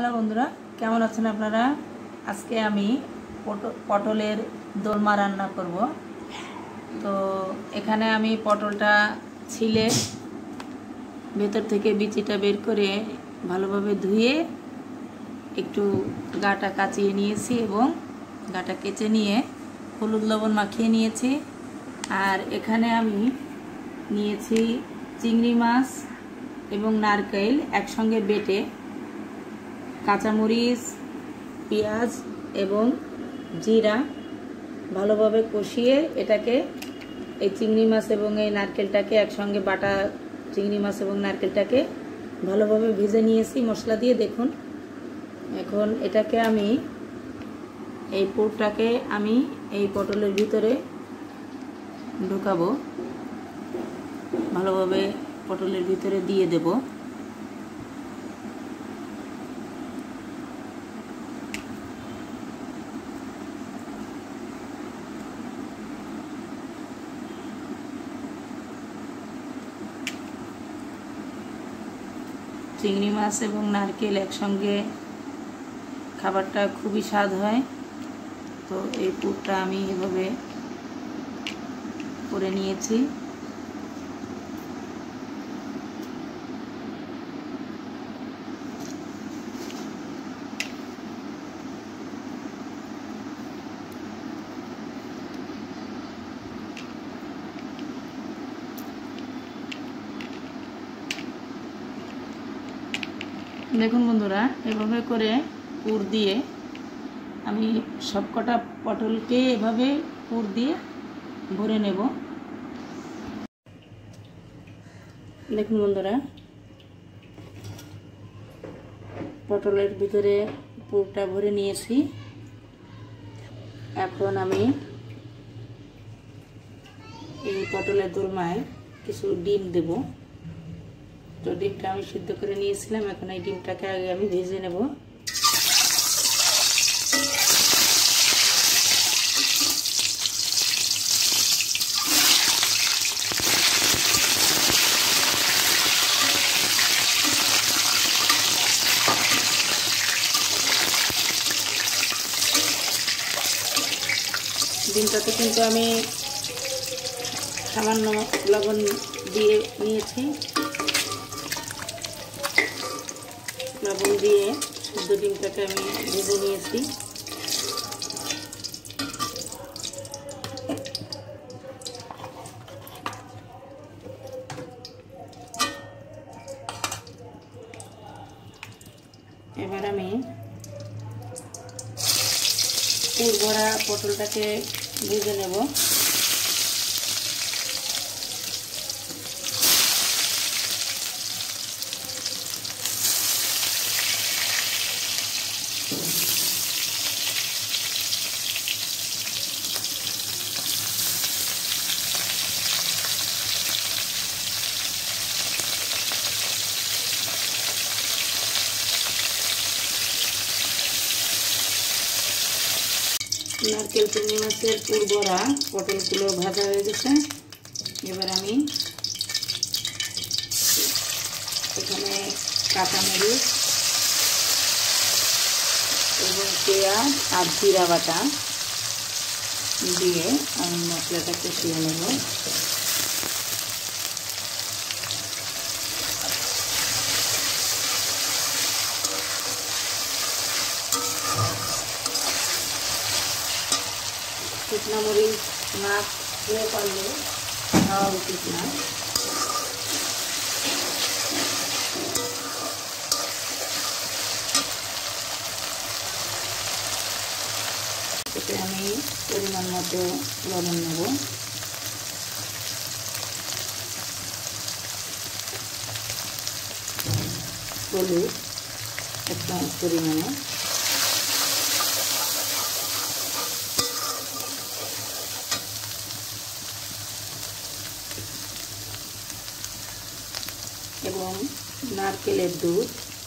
Hello বন্ধুরা, কেমন আছেন আপনারা? আজকে আমি পটলের দোলমা রান্না করব। তো এখানে আমি পটলটা ছিলে ভেতর থেকে বিচিটা বের করে ভালোভাবে ধুয়ে একটু গাটা কাচিয়ে নিয়েছি এবং গাটা কেচে নিয়ে হলুদ লবণ মাখিয়ে নিয়েছি। আর এখানে আমি নিয়েছি চিংড়ি মাছ এবং নারকেল একসঙ্গে বেটে, কাঁচামরিচ, পেঁয়াজ এবং জিরা ভালোভাবে কষিয়ে এটাকে এই চিংড়ি মাছ এবং এই নারকেলটাকে একসঙ্গে বাটা চিংড়ি মাছ এবং নারকেলটাকে ভালোভাবে ভেজে নিয়েছি মশলা দিয়ে। দেখুন, এখন এটাকে আমি এই পুরটাকে আমি এই পটলের ভিতরে ঢুকাবো, ভালোভাবে পটলের ভিতরে দিয়ে দেব। চিংড়ি মাছ এবং নারকেল একসঙ্গে খাবারটা খুবই স্বাদ হয়। তো এই পুরটা আমি এভাবে করে নিয়েছি। দেখুন বন্ধুরা, এভাবে করে পুর দিয়ে আমি সবকটা পটলকে এভাবে পুর দিয়ে ভরে নেব। দেখুন বন্ধুরা, পটলের ভিতরে পুরটা ভরে নিয়েছি। এখন আমি এই পটলের দোলমায় কিছু ডিম দেব। তো ডিমটা আমি সিদ্ধ করে নিয়েছিলাম, এখন এই ডিমটাকে আগে আমি ভেজে নেব। ডিমটাতে কিন্তু আমি সামান্য লবণ দিয়ে নিয়েছি। লবণ দিয়ে শুদ্ধ ডিমটাকে আমি ভেজে নিয়েছি। এবার আমি পুর ভরা পটলটাকে ভেজে নেব। নারকেল চিংড়ি মাছের পুর ভরা পটলগুলো ভাজা হয়ে গেছে। এবার আমি এখানে কাঁচামরিচ এবং পেঁয়াজ আর জিরা বাটা দিয়ে আমি মশলাটা কষিয়ে নেব। শুকনো মরিচ না খেয়ে পারলে খাওয়া উচিত না। এতে আমি পরিমাণ মতো লবণ নেব। হলুদ এক চামচ পরিমাণে, এবং নারকেলের দুধ।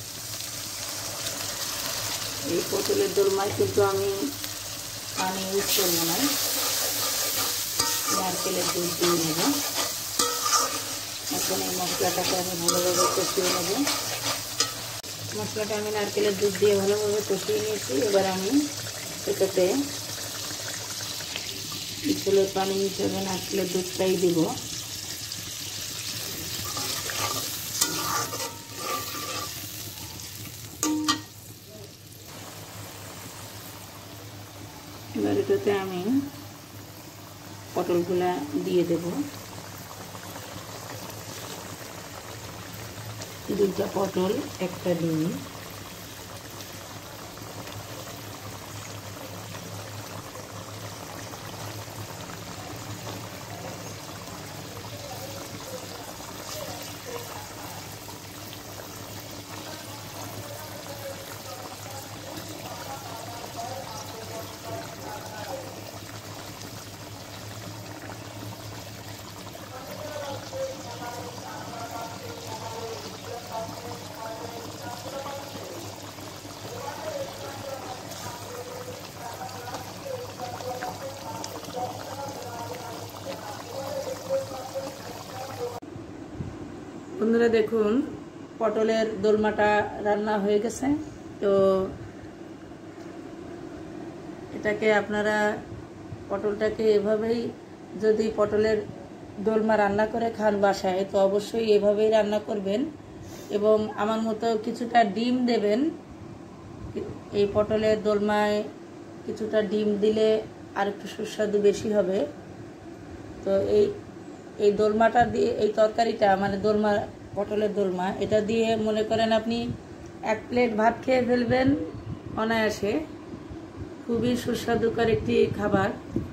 এই পটলের দোলমায় কিন্তু আমি পানি ইউজ করবো না, নারকেলের দুধ দিয়ে নেব। এখন এই মশলাটাকে আমি ভালোভাবে কষিয়ে নেব। মশলাটা আমি নারকেলের দুধ দিয়ে ভালোভাবে কষিয়ে নিয়েছি। এবার আমি এটাতে ঝোলের পানি হিসেবে নারকেলের দুধটাই দিব। এবার এটাতে আমি পটলগুলা দিয়ে দেব। দুইটা পটল, একটা ডিম। বন্ধুরা দেখুন, পটলের দোলমাটা রান্না হয়ে গেছে। তো এটাকে আপনারা পটলটাকে এভাবেই, যদি পটলের দোলমা রান্না করে খান বাসায়, তো অবশ্যই এভাবেই রান্না করবেন এবং আমার মতো কিছুটা ডিম দেবেন। এই পটলের দোলমায় কিছুটা ডিম দিলে আর একটু সুস্বাদু বেশি হবে। তো এই দোলমাটা দিয়ে, এই তরকারিটা মানে দোলমা, পটলের দোলমা, এটা দিয়ে মনে করেন আপনি 1 প্লেট ভাত খেয়ে ফেলবেন অনায়াসে। খুবই সুস্বাদুকর একটি খাবার।